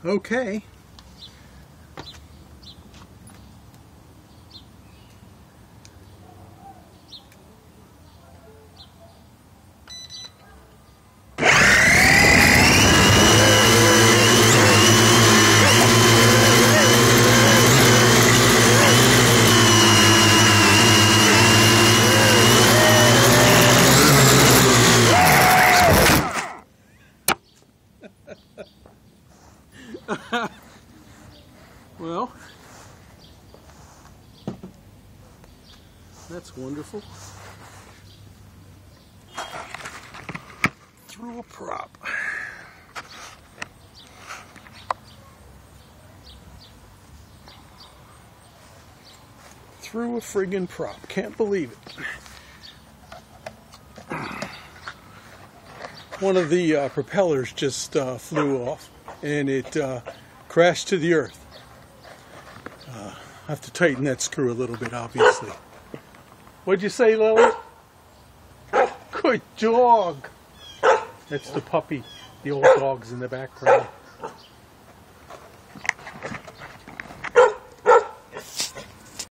Okay. Well, that's wonderful. Through a prop. Through a friggin' prop. Can't believe it. One of the propellers just flew off and it crashed to the earth. I have to tighten that screw a little bit, obviously. What'd you say, Lily? Good dog. That's the puppy. The old dog's in the background.